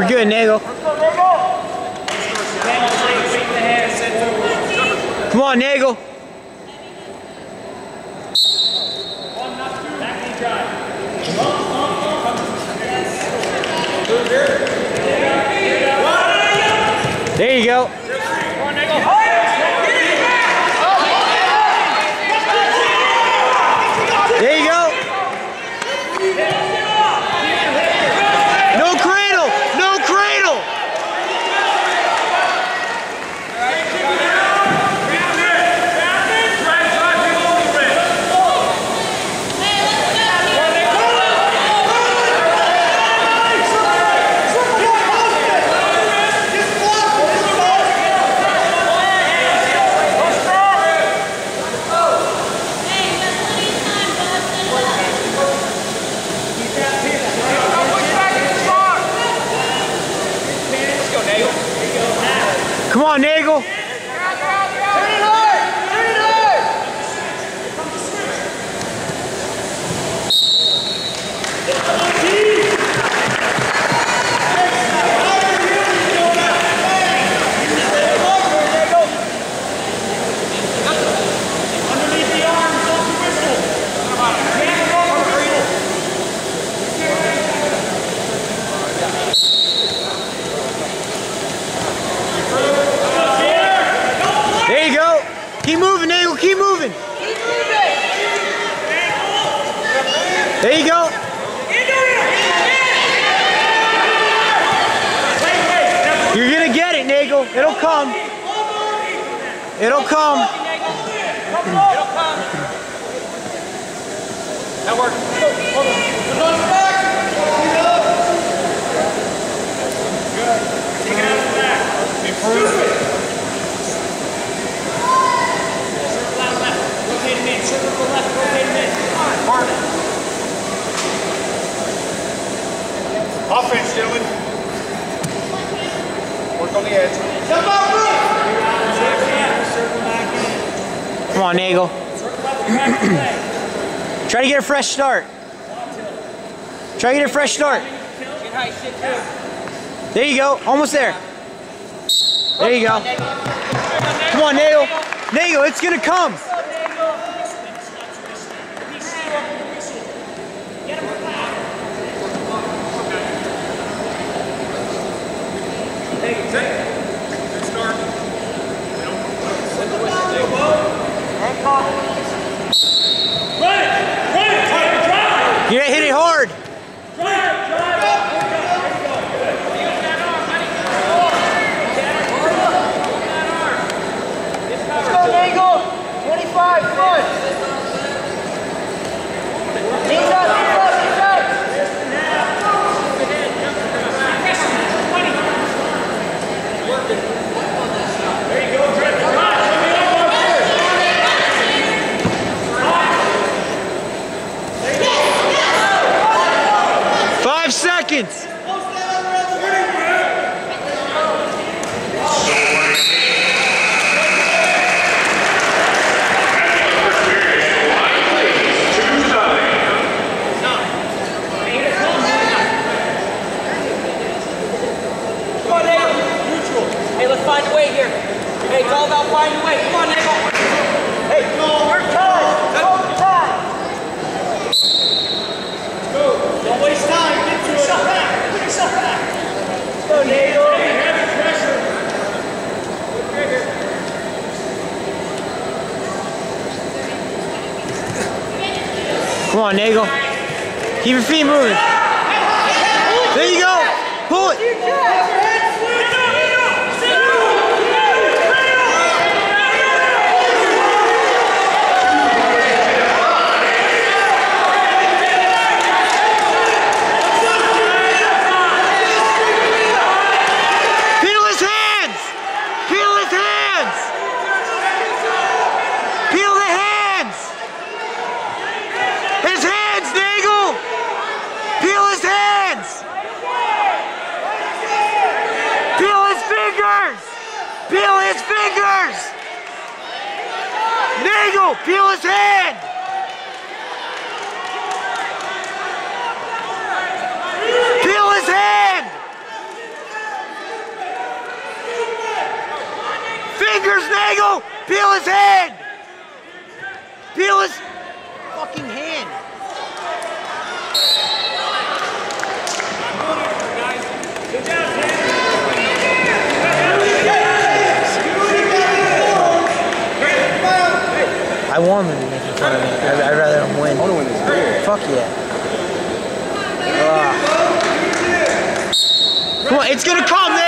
We're good, Nagel. Come on, Nagel. There you go. There you go. No cradle. No cradle. Come on, Nagel. Turn it hard! Turn it hard! Underneath the arms, don't you whistle. There you go. Keep moving, Nagel. Keep moving. Keep moving. There you go. You're going to get it, Nagel. It'll come. It'll come. It'll come. That works. Hold on. Good. Take it out of the back. Improve it. Circle to the left, rotate him in. Mark. Offense, gentlemen. Work on the edge. Jump up, circle back in. Come on, Nagel. Try to get a fresh start. Try to get a fresh start. There you go. Almost there. There you go. Come on, Nagel. Nagel, it's going to come. Good start. You gotta hit it hard. Let's go, Nagel. 25, come on. Knees up, knees up, knees up. 5 seconds. Hey, let's find a way here. Hey, it's all about finding a way. Come on, Nagel. Hey, work time. Work time. Go. Don't waste time. Get to it. Put yourself back. Put yourself back. Go, Nagel. Heavy pressure. Come on, Nagel. Keep your feet moving. There you go. Pull it. Peel his fingers! Nagel, peel his hand! Peel his hand! Fingers, Nagel! Peel his hand! Peel his fucking hand! I want him to make in front of me. I'd rather him win. I want to win this game. Fuck yeah. Come on, it's gonna come.